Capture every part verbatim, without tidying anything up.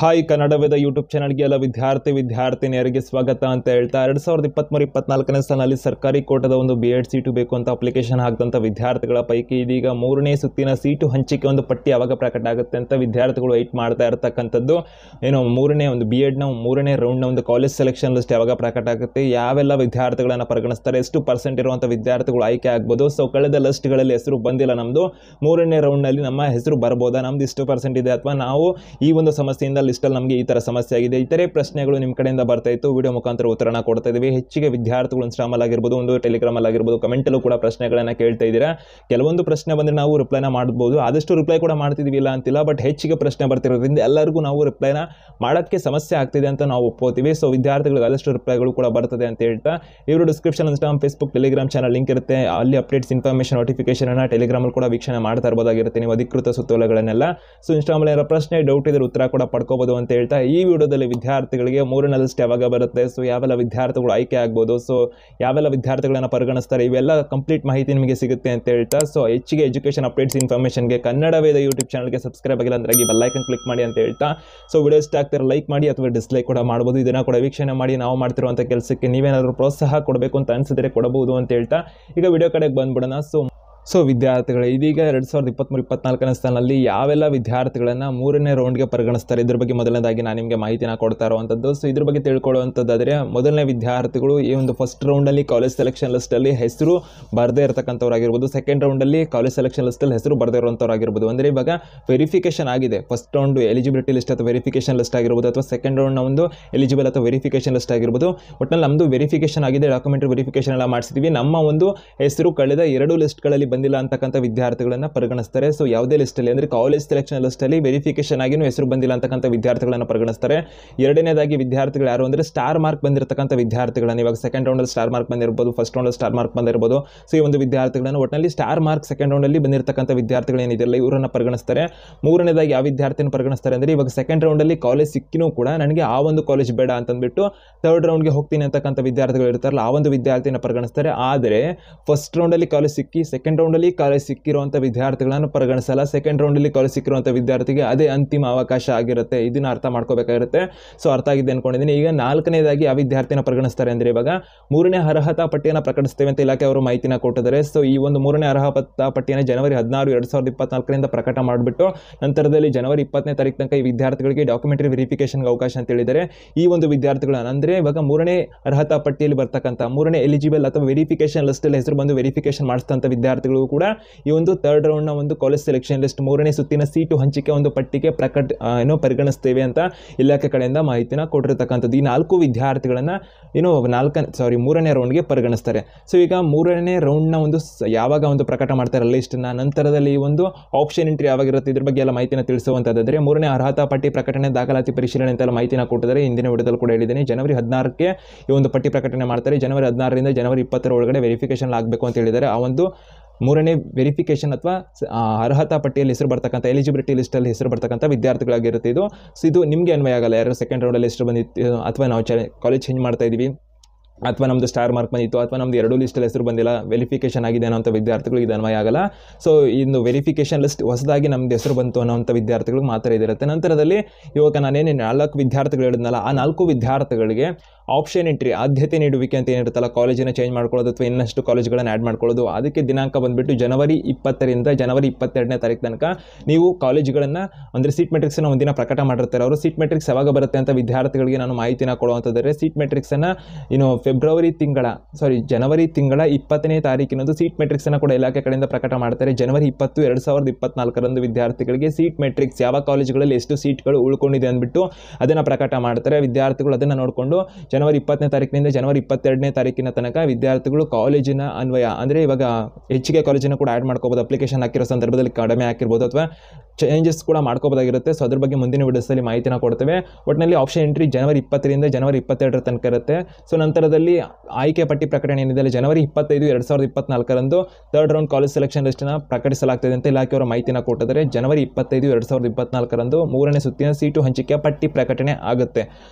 Hi Kannada Veda YouTube ಚಾನಲ್ಗೆ ಎಲ್ಲ ವಿದ್ಯಾರ್ಥಿ ವಿದ್ಯಾರ್ಥಿನಿಯರಿಗೆ ಸ್ವಾಗತ ಅಂತ ಹೇಳ್ತಾ ಎರಡು ಸಾವಿರದ ಇಪ್ಪತ್ತ್ಮೂರು ಇಪ್ಪತ್ನಾಲ್ಕನೇ ಸಾಲಿನಲ್ಲಿ ಸರ್ಕಾರಿ ಕೋಟದ ಒಂದು ಬಿ ಎಡ್ ಸೀಟು ಬೇಕು ಅಂತ ಅಪ್ಲಿಕೇಶನ್ ಹಾಕಿದಂಥ ವಿದ್ಯಾರ್ಥಿಗಳ ಪೈಕಿ ಇದೀಗ ಮೂರನೇ ಸುತ್ತಿನ ಸೀಟು ಹಂಚಿಕೆ ಒಂದು ಪಟ್ಟಿ ಯಾವಾಗ ಪ್ರಕಟ ಆಗುತ್ತೆ ಅಂತ ವಿದ್ಯಾರ್ಥಿಗಳು ವೆಯ್ಟ್ ಮಾಡ್ತಾ ಇರತಕ್ಕಂಥದ್ದು. ಏನು ಮೂರನೇ ಒಂದು ಬಿ ಎಡ್ನ ಮೂರನೇ ರೌಂಡ್ನ ಒಂದು ಕಾಲೇಜ್ ಸೆಲೆಕ್ಷನ್ ಲಿಸ್ಟ್ ಯಾವಾಗ ಪ್ರಕಟ ಆಗುತ್ತೆ, ಯಾವೆಲ್ಲ ವಿದ್ಯಾರ್ಥಿಗಳನ್ನು ಪರಿಗಣಿಸ್ತಾರೆ, ಎಷ್ಟು ಪರ್ಸೆಂಟ್ ಇರುವಂಥ ವಿದ್ಯಾರ್ಥಿಗಳು ಆಯ್ಕೆ ಆಗ್ಬೋದು. ಸೊ ಕಳೆದ ಲಿಸ್ಟ್ಗಳಲ್ಲಿ ಹೆಸರು ಬಂದಿಲ್ಲ, ನಮ್ಮದು ಮೂರನೇ ರೌಂಡ್ನಲ್ಲಿ ನಮ್ಮ ಹೆಸರು ಬರ್ಬೋದಾ, ನಮ್ದು ಇಷ್ಟು ಪರ್ಸೆಂಟ್ ಇದೆ, ಅಥವಾ ನಾವು ಈ ಒಂದು ಸಮಸ್ಯೆಯಿಂದ ಲಿಸ್ಟಲ್ಲಿ ನಮಗೆ ಈ ಥರ ಸಮಸ್ಯೆ ಆಗಿದೆ, ಇತರೆ ಪ್ರಶ್ನೆಗಳು ನಿಮ್ಮ ಕಡೆಯಿಂದ ಬರ್ತಾ ಇತ್ತು. ವಿಡಿಯೋ ಮುಖಾಂತರ ಉತ್ತರನ ಕೊಡ್ತಾ ಇದ್ದೀವಿ. ಹೆಚ್ಚಿಗೆ ವಿದ್ಯಾರ್ಥಿಗಳು ಇನ್ಸ್ಟಾಗ್ರಾಮಲ್ಲಿ ಆಗಿರ್ಬೋದು, ಒಂದು ಟೆಲಿಗ್ರಾಮಲ್ಲಿ ಆಗಿರ್ಬೋದು, ಕಮೆಂಟಲ್ಲೂ ಕೂಡ ಪ್ರಶ್ನೆಗಳನ್ನು ಕೇಳ್ತಾ ಇದ್ದೀರಾ. ಕೆಲವೊಂದು ಪ್ರಶ್ನೆ ಬಂದರೆ ನಾವು ರಿಪ್ಲೈನ ಮಾಡ್ಬೋದು, ಆದಷ್ಟು ರಿಪ್ಲೈ ಕೂಡ ಮಾಡ್ತಿದ್ದೀವಿ ಇಲ್ಲ ಅಂತಿಲ್ಲ. ಬಟ್ ಹೆಚ್ಚಿಗೆ ಪ್ರಶ್ನೆ ಬರ್ತಿರೋದ್ರಿಂದ ಎಲ್ಲರಿಗೂ ನಾವು ರಿಪ್ಲೈನ ಮಾಡೋಕ್ಕೆ ಸಮಸ್ಯೆ ಆಗ್ತಿದೆ ಅಂತ ನಾವು ಒಪ್ಕೋತೀವಿ. ಸೊ ವಿದ್ಯಾರ್ಥಿಗಳಿಗೆ ಆದಷ್ಟು ರಿಪ್ಲೈಗಳು ಕೂಡ ಬರ್ತದೆ ಅಂತ ಹೇಳ್ತಾ, ಇವರು description Instagram, Facebook, Telegram channel link ಇರುತ್ತೆ. ಅಲ್ಲಿ ಅಪ್ಡೇಟ್ಸ್, ಇನ್ಫಾರ್ಮೇಷನ್, ನೋಟಿಫಿಕೇಶನ್ ಟೆಲಿಗ್ರಾಮಲ್ಲಿ ಕೂಡ ವೀಕ್ಷಣೆ ಮಾಡ್ತಾ ಇರ್ಬೋದಾಗಿರುತ್ತೆ ನೀವು ಅಧಿಕೃತ ಸುತ್ತೋಲೆಗಳನ್ನೆಲ್ಲ. ಸೊ ಇನ್ಸ್ಟಾಗ್ರಾಮಲ್ಲಿ ಏನೋ ಪ್ರಶ್ನೆ ಡೌಟ್ ಇದ್ರೆ ಉತ್ತರ ಕೂಡ ಪಡ್ಕೋಬೋದು ಅಂತ ಹೇಳ್ತಾ, ಈ ವಿಡಿಯೋದಲ್ಲಿ ವಿದ್ಯಾರ್ಥಿಗಳಿಗೆ ಮೂರನೇ ಲಿಸ್ಟ್ ಯಾವಾಗ ಬರುತ್ತೆ, ಸೊ ಯಾವೆಲ್ಲ ವಿದ್ಯಾರ್ಥಿಗಳು ಆಯ್ಕೆ ಆಗ್ಬೋದು, ಸೊ ಯಾವೆಲ್ಲ ವಿದ್ಯಾರ್ಥಿಗಳನ್ನು ಪರಿಗಣಿಸ್ತಾರೆ, ಇವೆಲ್ಲ ಕಂಪ್ಲೀಟ್ ಮಾಹಿತಿ ನಿಮಗೆ ಸಿಗುತ್ತೆ ಅಂತ ಹೇಳ್ತಾ, ಸೊ ಹೆಚ್ಚಿಗೆ ಎಜುಕೇಷನ್ ಅಪ್ಡೇಟ್ಸ್ ಇನ್ಫಾರ್ಮೇಷನ್ಗೆ ಕನ್ನಡವೇದ ಯೂಟ್ಯೂಬ್ ಚಾನಲ್ಗೆ ಸಬ್ಸ್ಕ್ರೈಬ್ ಆಗಿಲ್ಲ ಅಂದ್ರೆ ಬೆಲ್ ಐಕನ್ ಕ್ಲಿಕ್ ಮಾಡಿ ಅಂತ ಹೇಳ್ತಾ, ಸೊ ವಿಡಿಯೋ ಇಷ್ಟ ಆಗ್ತಾರೆ ಲೈಕ್ ಮಾಡಿ ಅಥವಾ ಡಿಸ್ಲೈಕ್ ಕೂಡ ಮಾಡ್ಬೋದು. ಇದನ್ನ ಕೂಡ ವೀಕ್ಷಣೆ ಮಾಡಿ ನಾವು ಮಾಡ್ತಿರುವಂಥ ಕೆಲಸಕ್ಕೆ ನೀವೇನಾದರೂ ಪ್ರೋತ್ಸಾಹ ಕೊಡಬೇಕು ಅಂತ ಅನಿಸಿದ್ರೆ ಕೊಡಬಹುದು ಅಂತ ಹೇಳ್ತಾ, ಈಗ ವಿಡಿಯೋ ಕಡೆಗೆ ಬಂದ್ಬಿಡೋಣ. ಸೊ ಸೊ ವಿದ್ಯಾರ್ಥಿಗಳು ಇದೀಗ ಎರಡು ಸಾವಿರದ ಇಪ್ಪತ್ತ್ಮೂರು ಇಪ್ಪತ್ನಾಲ್ಕನೇ ಸಾಲಿನಲ್ಲಿ ಯಾವೆಲ್ಲ ವಿದ್ಯಾರ್ಥಿಗಳನ್ನು ಮೂರನೇ ರೌಂಡ್ಗೆ ಪರಿಗಣಿಸ್ತಾರೆ, ಇದ್ರ ಬಗ್ಗೆ ಮೊದಲನೇದಾಗಿ ನಾನು ನಿಮಗೆ ಮಾಹಿತಿನ ಕೊಡ್ತಾ ಇರುವಂಥದ್ದು. ಸೊ ಇದ್ರ ಬಗ್ಗೆ ತಿಳ್ಕೊಳ್ಳುವಂಥದ್ದಾದರೆ, ಮೊದಲನೇ ವಿದ್ಯಾರ್ಥಿಗಳು ಈ ಒಂದು ಫಸ್ಟ್ ರೌಂಡಲ್ಲಿ ಕಾಲೇಜ್ ಸೆಲೆಕ್ಷನ್ ಲಿಸ್ಟಲ್ಲಿ ಹೆಸರು ಬರದೇ ಇರತಕ್ಕಂಥವ್ರಾಗಿರ್ಬೋದು, ಸೆಕೆಂಡ್ ರೌಂಡಲ್ಲಿ ಕಾಲೇಜ್ ಸೆಲೆಕ್ಷನ್ ಲಿಸ್ಟಲ್ಲಿ ಹೆಸರು ಬರದೇ ಇರುವಂಥವ್ರಾಗಿರ್ಬೋದು. ಅಂದರೆ ಇವಾಗ ವೆರಿಫಿಕೇಷನ್ ಆಗಿದೆ, ಫಸ್ಟ್ ರೌಂಡ್ ಎಲಿಜಿಬಿಲಿಟಿ ಲಿಸ್ಟ್ ಅಥವಾ ವೆರಿಫಿಕೇಷನ್ ಲಿಸ್ಟ್ ಆಗಿರ್ಬೋದು, ಅಥವಾ ಸೆಕೆಂಡ್ ರೌಂಡ್ನ ಒಂದು ಎಲಿಜಿಬಲ್ ಅಥವಾ ವೆರಿಫಿಕೇಷನ್ ಲಿಸ್ಟ್ ಆಗಿರ್ಬೋದು. ಒಟ್ಟಿನಲ್ಲಿ ನಮ್ಮದು ವೆರಿಫಿಕೇಷನ್ ಆಗಿದೆ, ಡಾಕ್ಯುಮೆಂಟ್ ವೆರಿಫಿಕೇಷನ್ ಎಲ್ಲ ಮಾಡಿಸಿದ್ವಿ, ನಮ್ಮ ಒಂದು ಹೆಸರು ಕಳೆದ ಎರಡು ಲಿಸ್ಟ್ಗಳಲ್ಲಿ ಬಂದಿಲ್ಲ ಅಂತಕ್ಕಂಥ ವಿದ್ಯಾರ್ಥಿಗಳನ್ನು ಪರಿಗಣಿಸ್ತಾರೆ. ಸೊ ಯಾವುದೇ ಲಿಸ್ಟಲ್ಲಿ ಅಂದರೆ ಕಾಲೇಜ್ ಸೆಲೆಕ್ಷನ್ ಲಿಸ್ಟಲ್ಲಿ ವೆರಿಫಿಕೇಷನ್ ಆಗಿನೂ ಹೆಸರು ಬಂದಿಲ್ಲ ಅಂತಕ್ಕಂಥ ವಿದ್ಯಾರ್ಥಿಗಳನ್ನು ಪರಿಗಣಿಸ್ತಾರೆ. ಎರಡನೇದಾಗಿ ವಿದ್ಯಾರ್ಥಿಗಳು ಯಾರು ಅಂದರೆ ಸ್ಟಾರ್ ಮಾರ್ಕ್ ಬಂದಿರತಕ್ಕಂಥ ವಿದ್ಯಾರ್ಥಿಗಳನ್ನು, ಇವಾಗ ಸೆಕೆಂಡ್ ರೌಂಡಲ್ಲಿ ಸ್ಟಾರ್ ಮಾರ್ಕ್ ಬಂದಿರ್ಬೋದು, ಫಸ್ಟ್ ರೌಂಡಲ್ಲಿ ಸ್ಟಾರ್ ಮಾರ್ಕ್ ಬಂದಿರ್ಬೋದು. ಸೊ ಈ ಒಂದು ವಿದ್ಯಾರ್ಥಿಗಳನ್ನು ಒಟ್ಟಿನಲ್ಲಿ ಸ್ಟಾರ್ ಮಾರ್ಕ್ ಸೆಕೆಂಡ್ ರೌಂಡಲ್ಲಿ ಬಂದಿರತಕ್ಕಂಥ ವಿದ್ಯಾರ್ಥಿಗಳು ಏನಿದೆಯಲ್ಲ ಇವರನ್ನು ಪರಿಗಣಿಸ್ತಾರೆ. ಮೂರನೇದಾಗಿ ಯಾವ ವಿದ್ಯಾರ್ಥಿಯನ್ನು ಪರಿಗಣಿಸ್ತಾರೆ ಅಂದರೆ, ಇವಾಗ ಸೆಕೆಂಡ್ ರೌಂಡಲ್ಲಿ ಕಾಲೇಜ್ ಸಿಕ್ಕಿನೂ ಕೂಡ ನನಗೆ ಆ ಒಂದು ಕಾಲೇಜ್ ಬೇಡ ಅಂತಂದ್ಬಿಟ್ಟು ಥರ್ಡ್ ರೌಂಡ್ಗೆ ಹೋಗ್ತೀನಿ ಅಂತಕ್ಕಂಥ ವಿದ್ಯಾರ್ಥಿಗಳು ಇರ್ತಾರಲ್ಲ, ಆ ಒಂದು ವಿದ್ಯಾರ್ಥಿನ ಪರಿಗಣಿಸ್ತಾರೆ. ಆದರೆ ಫಸ್ಟ್ ರೌಂಡಲ್ಲಿ ಕಾಲೇಜ್ ಸಿಕ್ಕಿ ಸೆಕೆಂಡ್ ರೌಂಡಲ್ಲಿ ಕಾಲೇಜ್ ಸಿಕ್ಕಿರುವಂಥ ವಿದ್ಯಾರ್ಥಿಗಳನ್ನು ಪರಿಗಣಿಸಲ್ಲ. ಸೆಕೆಂಡ್ ರೌಂಡಲ್ಲಿ ಕಾಲೇಜ್ ಸಿಕ್ಕಿರುವಂಥ ವಿದ್ಯಾರ್ಥಿಗೆ ಅದೇ ಅಂತಿಮ ಅವಕಾಶ ಆಗಿರುತ್ತೆ. ಇದನ್ನ ಅರ್ಥ ಮಾಡ್ಕೋಬೇಕಾಗಿರುತ್ತೆ. ಸೊ ಅರ್ಥ ಆಗಿದೆ ಅನ್ಕೊಂಡಿದ್ದೀನಿ. ಈಗ ನಾಲ್ಕನೇದಾಗಿ ಯಾವ ವಿದ್ಯಾರ್ಥಿನ ಪರಿಗಣಿಸ್ತಾರೆ ಅಂದರೆ, ಇವಾಗ ಮೂರನೇ ಅರ್ಹತಾ ಪಟ್ಟಿಯನ್ನು ಪ್ರಕಟಿಸ್ತೇವೆ ಅಂತ ಇಲಾಖೆ ಅವರು ಮಾಹಿತಿನ ಕೊಟ್ಟಿದ್ದಾರೆ. ಸೊ ಈ ಒಂದು ಮೂರನೇ ಅರ್ಹತಾ ಪಟ್ಟಿಯನ್ನು ಜನವರಿ ಹದಿನಾರು ಎರಡು ಸಾವಿರದ ಇಪ್ಪತ್ನಾಲ್ಕರಿಂದ ಪ್ರಕಟ ಮಾಡಿಬಿಟ್ಟು ನಂತರದಲ್ಲಿ ಜನವರಿ ಇಪ್ಪತ್ತನೇ ತಾರೀಕು ತನಕ ಈ ವಿದ್ಯಾರ್ಥಿಗಳಿಗೆ ಡಾಕ್ಯುಮೆಂಟರಿ ವೆರಿಫಿಕೇಷನ್ಗೆ ಅವಕಾಶ ಅಂತ ಹೇಳಿದ್ದಾರೆ. ಈ ಒಂದು ವಿದ್ಯಾರ್ಥಿಗಳನ್ನ ಅಂದರೆ ಇವಾಗ ಮೂರನೇ ಅರ್ಹತಾ ಪಟ್ಟಿಯಲ್ಲಿ ಬರ್ತಕ್ಕಂಥ ಮೂರನೇ ಎಲಿಜಿಬಲ್ ಅಥವಾ ವೆರಿಫಿಕೇಷನ್ ಲಿಸ್ಟಲ್ಲಿ ಹೆಸರು ಬಂದು ವೆರಿಫಿಕೇಷನ್ ಮಾಡಿಸಿದಂಥ ವಿದ್ಯಾರ್ಥಿಗಳು ಕೂಡ ಈ ಒಂದು ಥರ್ಡ್ ರೌಂಡ್ನ ಒಂದು ಕಾಲೇಜ್ ಸೆಲೆಕ್ಷನ್ ಲಿಸ್ಟ್ ಮೂರನೇ ಸುತ್ತಿನ ಸೀಟು ಹಂಚಿಕೆ ಒಂದು ಪಟ್ಟಿಗೆ ಪ್ರಕಟ ಏನೋ ಪರಿಗಣಿಸ್ತೇವೆ ಅಂತ ಇಲಾಖೆ ಕಡೆಯಿಂದ ಮಾಹಿತಿನ ಕೊಟ್ಟಿರ್ತಕ್ಕಂಥದ್ದು. ಈ ನಾಲ್ಕು ವಿದ್ಯಾರ್ಥಿಗಳನ್ನು ಏನು ನಾಲ್ಕನೇ ಸಾರಿ ಮೂರನೇ ರೌಂಡ್ಗೆ ಪರಿಗಣಿಸ್ತಾರೆ. ಸೊ ಈಗ ಮೂರನೇ ರೌಂಡ್ನ ಒಂದು ಯಾವಾಗ ಒಂದು ಪ್ರಕಟ ಮಾಡ್ತಾರೆ ಲಿಸ್ಟನ್ನ, ನಂತರದಲ್ಲಿ ಈ ಒಂದು ಆಪ್ಷನ್ ಎಂಟ್ರಿ ಯಾವಾಗಿರುತ್ತೆ ಇದ್ರ ಬಗ್ಗೆ ಎಲ್ಲ ಮಾಹಿತಿನ ತಿಳಿಸುವಂಥದ್ದಾದರೆ, ಮೂರನೇ ಅರ್ಹತಾ ಪಟ್ಟಿ ಪ್ರಕಟಣೆ, ದಾಖಲಾತಿ ಪರಿಶೀಲನೆ ಅಂತೆಲ್ಲ ಮಾಹಿತಿನ ಕೊಟ್ಟಿದ್ದಾರೆ. ಹಿಂದಿನ ವಿಡಿಯೋದಲ್ಲಿ ಕೂಡ ಹೇಳಿದ್ದೀನಿ, ಜನವರಿ ಹದಿನಾರಕ್ಕೆ ಈ ಒಂದು ಪಟ್ಟಿ ಪ್ರಕಟಣೆ ಮಾಡ್ತಾರೆ. ಜನವರಿ ಹದಿನಾರರಿಂದ ಜನವರಿ ಇಪ್ಪತ್ತರ ಒಳಗಡೆ ವೆರಿಫಿಕೇಷನ್ ಆಗಬೇಕು ಅಂತ ಹೇಳಿದ್ದಾರೆ. ಆ ಒಂದು ಮೂರನೇ ವೆರಿಫಿಕೇಷನ್ ಅಥವಾ ಅರ್ಹತಾ ಪಟ್ಟಿಯಲ್ಲಿ ಹೆಸರು ಬರ್ತಕ್ಕಂಥ ಎಲಿಜಿಬಿಲಿಟಿ ಲಿಸ್ಟಲ್ಲಿ ಹೆಸರು ಬರ್ತಕ್ಕಂಥ ವಿದ್ಯಾರ್ಥಿಗಳಾಗಿರುತ್ತೆ ಇದು. ಸೊ ಇದು ನಿಮಗೆ ಅನ್ವಯ ಆಗಲ್ಲ. ಯಾರು ಸೆಕೆಂಡ್ ರೌಂಡಲ್ಲಿ ಹೆಸರು ಬಂದಿತ್ತು, ಅಥವಾ ನಾವು ಚ ಕಾಲೇಜ್ ಚೇಂಜ್ ಮಾಡ್ತಾ ಇದ್ದೀವಿ, ಅಥವಾ ನಮ್ಮದು ಸ್ಟಾರ್ ಮಾರ್ಕ್ ಬಂದಿತ್ತು, ಅಥವಾ ನಮ್ಮದು ಎರಡು ಲಿಸ್ಟಲ್ಲಿ ಹೆಸರು ಬಂದಿಲ್ಲ, ವೆರಿಫಿಕೇಷನ್ ಆಗಿದೆ ಅನ್ನೋಂಥ ವಿದ್ಯಾರ್ಥಿಗಳಿಗೆ ಇದು ಅನ್ವಯ ಆಗಲ್ಲ. ಸೊ ಇನ್ನು ವೆರಿಫಿಕೇಷನ್ ಲಿಸ್ಟ್ ಹೊಸದಾಗಿ ನಮ್ಮದು ಹೆಸರು ಬಂತು ಅನ್ನೋಂಥ ವಿದ್ಯಾರ್ಥಿಗಳಿಗೆ ಮಾತ್ರ ಇದಿರುತ್ತೆ. ನಂತರದಲ್ಲಿ ಇವಾಗ ನಾನೇನು ನಾಲ್ಕು ವಿದ್ಯಾರ್ಥಿಗಳು ಹೇಳಿದ್ನಲ್ಲ, ಆ ನಾಲ್ಕು ವಿದ್ಯಾರ್ಥಿಗಳಿಗೆ ಆಪ್ಷನ್ ಎಂಟ್ರಿ ಆದ್ಯತೆ ನೀಡುವಿಕೆ ಅಂತ ಏನಿರುತ್ತಲ್ಲ, ಕಾಲೇಜಿನ ಚೇಂಜ್ ಮಾಡ್ಕೊಳ್ಳೋದು ಅಥವಾ ಇನ್ನಷ್ಟು ಕಾಲೇಜ್ಗಳನ್ನು ಆ್ಯಡ್ ಮಾಡ್ಕೊಳ್ಳೋದು, ಅದಕ್ಕೆ ದಿನಾಂಕ ಬಂದುಬಿಟ್ಟು ಜನವರಿ ಇಪ್ಪತ್ತರಿಂದ ಜನವರಿ ಇಪ್ಪತ್ತೆರಡನೇ ತಾರೀಕು ತನಕ ನೀವು ಕಾಲೇಜುಗಳನ್ನು ಅಂದರೆ ಸೀಟ್ ಮೆಟ್ರಿಕ್ಸನ್ನು ಒಂದಿನ ಪ್ರಕಟ ಮಾಡಿರ್ತಾರೆ ಅವರು. ಸೀಟ್ ಮೆಟ್ರಿಕ್ಸ್ ಯಾವಾಗ ಬರುತ್ತೆ ಅಂತ ವಿದ್ಯಾರ್ಥಿಗಳಿಗೆ ನಾನು ಮಾಹಿತಿನ ಕೊಡುವಂಥದ್ದರೆ, ಸೀಟ್ ಮೆಟ್ರಿಕ್ಸನ್ನು ಇನ್ನು ಫೆಬ್ರವರಿ ತಿಂಗಳ ಸಾರಿ ಜನವರಿ ತಿಂಗಳ ಇಪ್ಪತ್ತನೇ ತಾರೀಕಿನಂದು ಸೀಟ್ ಮೆಟ್ರಿಕ್ಸನ್ನು ಕೂಡ ಇಲಾಖೆ ಕಡೆಯಿಂದ ಪ್ರಕಟ ಮಾಡ್ತಾರೆ. ಜನವರಿ ಇಪ್ಪತ್ತು ಎರಡು ಸಾವಿರದ ಇಪ್ಪತ್ನಾಲ್ಕರಂದು ವಿದ್ಯಾರ್ಥಿಗಳಿಗೆ ಸೀಟ್ ಮೆಟ್ರಿಕ್ಸ್ ಯಾವ ಕಾಲೇಜುಗಳಲ್ಲಿ ಎಷ್ಟು ಸೀಟ್ಗಳು ಉಳ್ಕೊಂಡಿದೆ ಅಂದ್ಬಿಟ್ಟು ಅದನ್ನು ಪ್ರಕಟ ಮಾಡ್ತಾರೆ. ವಿದ್ಯಾರ್ಥಿಗಳು ಅದನ್ನು ನೋಡಿಕೊಂಡು ಜನವರಿ ಇಪ್ಪತ್ತನೇ ತಾರೀಕಿನಿಂದ ಜನವರಿ ಇಪ್ಪತ್ತೆರಡನೇ ತಾರೀಕಿನ ತನಕ ವಿದ್ಯಾರ್ಥಿಗಳು ಕಾಲೇಜಿನ ಅನ್ವಯ ಅಂದರೆ ಇವಾಗ ಹೆಚ್ಚಿಗೆ ಕಾಲೇಜನ್ನು ಕೂಡ ಆ್ಯಡ್ ಮಾಡ್ಕೋಬೋದು. ಅಪ್ಲಿಕೇಶನ್ ಹಾಕಿರೋ ಸಂದರ್ಭದಲ್ಲಿ ಕಡಿಮೆ ಹಾಕಿರ್ಬೋದು ಅಥವಾ ಚೇಂಜಸ್ ಕೂಡ ಮಾಡ್ಕೋಬೋದಾಗಿರುತ್ತೆ. ಸೊ ಅದ್ರ ಬಗ್ಗೆ ಮುಂದಿನ ವಿಡಿಯೋಸಲ್ಲಿ ಮಾಹಿತಿನ ಕೊಡ್ತೇವೆ. ಒಟ್ಟಿನಲ್ಲಿ ಆಪ್ಷನ್ ಎಂಟ್ರಿ ಜನವರಿ ಇಪ್ಪತ್ತರಿಂದ ಜನವರಿ ಇಪ್ಪತ್ತೆರಡರ ತನಕ ಇರುತ್ತೆ. ಸೊ ನಂತರದಲ್ಲಿ ಆಯ್ಕೆ ಪಟ್ಟಿ ಪ್ರಕಟಣೆ ಏನಿದೆ ಜನವರಿ ಇಪ್ಪತ್ತೈದು ಎರಡು ಸಾವಿರದ ಇಪ್ಪತ್ನಾಲ್ಕರಂದು ಥರ್ಡ್ ರೌಂಡ್ ಕಾಲೇಜ್ ಸೆಲೆಕ್ಷನ್ ಲಿಸ್ಟನ್ನು ಪ್ರಕಟಿಸಲಾಗ್ತದೆ ಅಂತ ಇಲಾಖೆಯವರ ಮಾಹಿತಿನ ಕೊಟ್ಟಿದ್ದಾರೆ. ಜನವರಿ ಇಪ್ಪತ್ತೈದು ಎರಡು ಸಾವಿರದ ಇಪ್ಪತ್ನಾಲ್ಕರಂದು ಮೂರನೇ ಸುತ್ತಿನ ಸೀಟು ಹಂಚಿಕೆಯ ಪಟ್ಟಿ ಪ್ರಕಟಣೆ ಆಗುತ್ತೆ. ಸೊ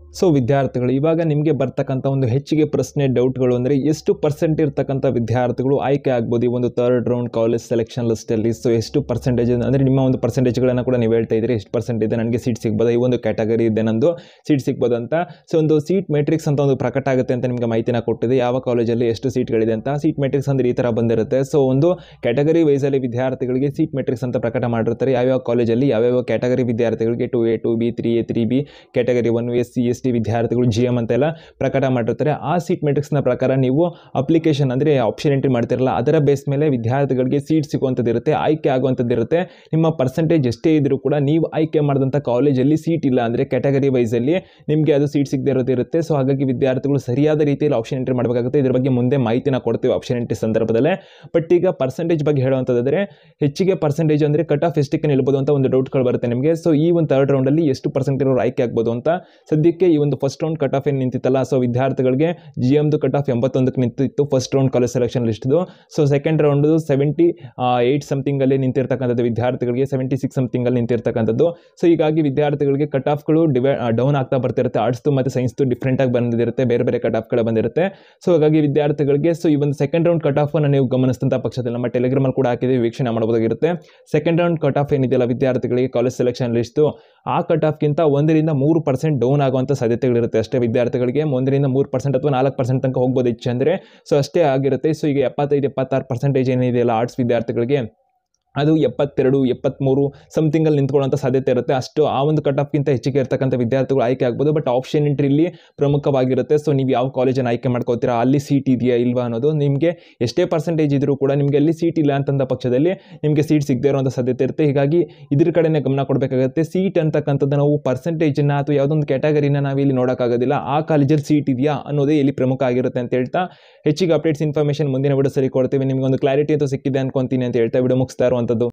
ಸೊ ವಿದ್ಯಾರ್ಥಿಗಳು, ಇವಾಗ ನಿಮಗೆ ಬರ್ತಕ್ಕಂಥ ಒಂದು ಹೆಚ್ಚಿಗೆ ಪ್ರಶ್ನೆ ಡೌಟ್ಗಳು ಅಂದರೆ ಎಷ್ಟು ಪರ್ಸೆಂಟ್ ಇರ್ತಕ್ಕಂಥ ವಿದ್ಯಾರ್ಥಿಗಳು ಆಯ್ಕೆ ಆಗ್ಬೋದು ಈ ಒಂದು ಥರ್ಡ್ ರೌಂಡ್ ಕಾಲೇಜ್ ಸೆಲೆಕ್ಷನ್ ಲಿಸ್ಟಲ್ಲಿ. ಸೊ ಎಷ್ಟು ಪರ್ಸೆಂಟೇಜ್ ಅಂದರೆ ನಿಮ್ಮ ಒಂದು ಪರ್ಸೆಂಟೇಜ್ಗಳನ್ನು ಕೂಡ ನೀವು ಹೇಳ್ತಾ ಇದ್ದೀರಿ, ಎಷ್ಟು ಪರ್ಸೆಂಟ್ ಇದೆ ನನಗೆ ಸೀಟ್ ಸಿಗ್ಬೋದು, ಈ ಒಂದು ಕ್ಯಾಟಗರಿ ಇದೆ ನಂದು ಸೀಟ್ ಸಿಗ್ಬೋದು ಅಂತ. ಸೊ ಒಂದು ಸೀಟ್ ಮೆಟ್ರಿಕ್ಸ್ ಅಂತ ಒಂದು ಪ್ರಕಟ ಆಗುತ್ತೆ ಅಂತ ನಿಮಗೆ ಮಾಹಿತಿನ ಕೊಟ್ಟಿದೆ, ಯಾವ ಕಾಲೇಜಲ್ಲಿ ಎಷ್ಟು ಸೀಟ್ಗಳಿದೆ ಅಂತ. ಸೀಟ್ ಮೆಟ್ರಿಕ್ಸ್ ಅಂದರೆ ಈ ಥರ ಬಂದಿರುತ್ತೆ. ಸೊ ಒಂದು ಕ್ಯಾಟಗರಿ ವೈಸಲ್ಲಿ ವಿದ್ಯಾರ್ಥಿಗಳಿಗೆ ಸೀಟ್ ಮೆಟ್ರಿಕ್ಸ್ ಅಂತ ಪ್ರಕಟ ಮಾಡಿರ್ತಾರೆ, ಯಾವ್ಯಾವ ಕಾಲೇಜಲ್ಲಿ ಯಾವ್ಯಾವ ಕ್ಯಾಟಗರಿ ವಿದ್ಯಾರ್ಥಿಗಳಿಗೆ two A two B three A three B category one S C S T ವಿದ್ಯಾರ್ಥಿಗಳು ಜಿ ಎಮ್ ಅಂತೆಲ್ಲ ಪ್ರಕಟ ಮಾಡಿರ್ತಾರೆ. ಆ ಸೀಟ್ ಮೆಟ್ರಿಕ್ಸ್ನ ಪ್ರಕಾರ ನೀವು ಅಪ್ಲಿಕೇಶನ್ ಅಂದರೆ ಆಪ್ಷನ್ ಎಂಟ್ರಿ ಮಾಡ್ತಿರಲ್ಲ, ಅದರ ಬೇಸ್ ಮೇಲೆ ವಿದ್ಯಾರ್ಥಿಗಳಿಗೆ ಸೀಟ್ ಸಿಗುವಂಥದ್ದು ಇರುತ್ತೆ, ಆಯ್ಕೆ ಆಗುವಂಥದ್ದು ಇರುತ್ತೆ. ನಿಮ್ಮ ಪರ್ಸೆಂಟೇಜ್ ಎಷ್ಟೇ ಇದ್ದರೂ ಕೂಡ ನೀವು ಆಯ್ಕೆ ಮಾಡಿದಂಥ ಕಾಲೇಜಲ್ಲಿ ಸೀಟ್ ಇಲ್ಲ ಅಂದರೆ ಕ್ಯಾಟಗರಿ ವೈಸಲ್ಲಿ ನಿಮಗೆ ಅದು ಸೀಟ್ ಸಿಗದೇ ಇರೋದಿರುತ್ತೆ. ಸೊ ಹಾಗಾಗಿ ವಿದ್ಯಾರ್ಥಿಗಳು ಸರಿಯಾದ ರೀತಿಯಲ್ಲಿ ಆಪ್ಷನ್ ಎಂಟ್ರಿ ಮಾಡಬೇಕಾಗುತ್ತೆ. ಇದ್ರ ಬಗ್ಗೆ ಮುಂದೆ ಮಾಹಿತಿನ ಕೊಡ್ತೀವಿ ಆಪ್ಷನ್ ಎಂಟ್ರಿ ಸಂದರ್ಭದಲ್ಲೇ. ಬಟ್ ಈಗ ಪರ್ಸೆಂಟೇಜ್ ಬಗ್ಗೆ ಹೇಳುವಂಥದ್ದಾದರೆ ಹೆಚ್ಚಿಗೆ ಪರ್ಸೆಂಟೇಜ್ ಅಂದರೆ ಕಟ್ ಆಫ್ ಎಷ್ಟಕ್ಕೆ ನಿಲ್ಬೋದು ಅಂತ ಒಂದು ಡೌಟ್ಗಳು ಬರುತ್ತೆ ನಿಮಗೆ. ಸೊ ಈ ಒಂದು ಥರ್ಡ್ ರೌಂಡಲ್ಲಿ ಎಷ್ಟು ಪರ್ಸೆಂಟ್ ಇರೋರು ಆಯ್ಕೆ ಆಗ್ಬೋದು ಅಂತ. ಸದ್ಯಕ್ಕೆ ಈ ಒಂದು ಫಸ್ಟ್ ರೌಂಡ್ ಕಟ್ ಆಫ್ ಏನು ನಿಂತಿತ್ತಲ್ಲ, ಸೊ ವಿದ್ಯಾರ್ಥಿಗಳಿಗೆ ಜಿ ಎಮ್ದು ಕಟ್ ಆಫ್ ಎಂಬತ್ತೊಂದಕ್ಕೆ ನಿಂತಿತ್ತು ಫಸ್ಟ್ ರೌಂಡ್ ಕಾಲೇಜ್ ಸೆಲೆಕ್ಷನ್ ಲಿಸ್ಟ್ದು. So second round seventy eight ಸಮಥಿಂಗಲ್ಲಿ ನಿಂತಿರ್ತಕ್ಕಂಥದ್ದು ವಿದ್ಯಾರ್ಥಿಗಳಿಗೆ, ಸೆವೆಂಟಿ ಸಿಕ್ಸ್ ಸಮಥಿಂಗಲ್ಲಿ ನಿಂತಿರ್ತಕ್ಕಂಥದ್ದು. ಸೊ ಹೀಗಾಗಿ ವಿದ್ಯಾರ್ಥಿಗಳಿಗೆ ಕಟ್ ಆಫ್ಗಳು ಡಿವೈ ಡೌನ್ ಆಗ್ತಾ ಬರ್ತಿರುತ್ತೆ. ಆರ್ಟ್ಸ್ದು ಮತ್ತು ಸೈನ್ಸ್ದು ಡಿಫ್ರೆಂಟಾಗಿ ಬಂದಿರುತ್ತೆ, ಬೇರೆ ಬೇರೆ ಕಟ್ ಆಫ್ಗಳು ಬಂದಿರುತ್ತೆ. ಸೊ ಹಾಗಾಗಿ ವಿದ್ಯಾರ್ಥಿಗಳಿಗೆ ಸೊ ಈ ಒಂದು ಸೆಕೆಂಡ್ ರೌಂಡ್ ಕಟ್ ಆಫನ್ನು ನೀವು ಗಮನಿಸಿದಂಥ ಪಕ್ಷದಲ್ಲಿ ನಮ್ಮ ಟೆಲಿಗ್ರಾಮಲ್ಲಿ ಕೂಡ ಹಾಕಿದ್ದೀವಿ, ವೀಕ್ಷಣೆ ಮಾಡಬಹುದಾಗಿರುತ್ತೆ. ಸೆಕೆಂಡ್ ರೌಂಡ್ ಕಟ್ ಆಫ್ ಏನಿದೆಯಲ್ಲ ವಿದ್ಯಾರ್ಥಿಗಳಿಗೆ ಕಾಲೇಜ್ ಸೆಲೆಕ್ಷನ್ ಲಿಸ್ಟು, ಆ ಕಟ್ ಆಫ್ಗಿಂತ ಒಂದರಿಂದ ಮೂರು ಪರ್ಸೆಂಟ್ ಡೌನ್ ಆಗುವಂಥ ಸಾಧ್ಯತೆಗಳಿರುತ್ತೆ ಅಷ್ಟೇ ವಿದ್ಯಾರ್ಥಿಗಳಿಗೆ. ಒಂದರಿಂದ ಮೂರು ಪರ್ಸೆಂಟ್ ಅಥವಾ ನಾಲ್ಕು ಪರ್ಸೆಂಟ್ ತನಕ ಹೋಗ್ಬೋದು ಹೆಚ್ಚು ಅಂದರೆ. ಸೊ ಅಷ್ಟೇ ಆಗಿರುತ್ತೆ. ಸೊ ಈಗ ಎಪ್ಪತ್ತೈದು ಎಪ್ಪತ್ತಾರು ಪರ್ಸೆಂಟೇಜ್ ಏನಿದೆಯಲ್ಲ ಆರ್ಟ್ಸ್ ವಿದ್ಯಾರ್ಥಿಗಳಿಗೆ, ಅದು ಎಪ್ಪತ್ತೆರಡು ಎಪ್ಪತ್ತ್ಮೂರು ಸಮಥಿಂಗಲ್ಲಿ ನಿಂತ್ಕೊಳ್ಳೋಂಥ ಸಾಧ್ಯತೆ ಇರುತ್ತೆ. ಅಷ್ಟು ಆ ಒಂದು ಕಟ್ ಆಫ್ಗಿಂತ ಹೆಚ್ಚಿಗೆ ಇರ್ತಕ್ಕಂಥ ವಿದ್ಯಾರ್ಥಿಗಳು ಆಯ್ಕೆ ಆಗ್ಬೋದು. ಬಟ್ ಆಪ್ಷನ್ ಎಂಟ್ರಿಲಿ ಪ್ರಮುಖವಾಗಿರುತ್ತೆ. ಸೊ ನೀವು ಯಾವ ಕಾಲೇಜನ್ನು ಆಯ್ಕೆ ಮಾಡ್ಕೋತೀರಾ, ಅಲ್ಲಿ ಸೀಟ್ ಇದೆಯಾ ಇಲ್ವಾ ಅನ್ನೋದು. ನಿಮಗೆ ಎಷ್ಟೇ ಪರ್ಸೆಂಟೇಜ್ ಇದ್ದರೂ ಕೂಡ ನಿಮಗೆ ಅಲ್ಲಿ ಸೀಟ್ ಇಲ್ಲ ಅಂತಂದ ಪಕ್ಷದಲ್ಲಿ ನಿಮಗೆ ಸೀಟ್ ಸಿಗದೇ ಇರೋಂಥ ಸಾಧ್ಯತೆ ಇರುತ್ತೆ. ಹೀಗಾಗಿ ಇದ್ರ ಕಡೆನೇ ಗಮನ ಕೊಡಬೇಕಾಗುತ್ತೆ. ಸೀಟ್ ಅಂತಕ್ಕಂಥದ್ದು ನಾವು ಪರ್ಸೆಂಟೇಜನ್ನು ಅಥವಾ ಯಾವುದೊಂದು ಕ್ಯಾಟಗರಿನ ನಾವು ಇಲ್ಲಿ ನೋಡೋಕ್ಕಾಗೋದಿಲ್ಲ, ಆ ಕಾಲೇಜಲ್ಲಿ ಸೀಟ್ ಇದೆಯಾ ಅನ್ನೋದೇ ಇಲ್ಲಿ ಪ್ರಮುಖ ಆಗಿರುತ್ತೆ ಅಂತ ಹೇಳ್ತಾ ಹೆಚ್ಚಿಗೆ ಅಪ್ಡೇಟ್ಸ್ ಇನ್ಫಾರ್ಮೇಷನ್ ಮುಂದಿನ ವಿಡಿಯೋ ಸರಿ ಕೊಡ್ತೀವಿ. ನಿಮಗೆ ಒಂದು ಕ್ಲಾರಿಟಿ ಅಂತೂ ಸಿಕ್ಕಿದೆ ಅನ್ಕೊಂತೀನಿ ಅಂತ ಹೇಳ್ತಾ ವಿಡಿಯೋ ಮುಗಿಸ್ತಾ ಇರುವಂಥದ್ದು.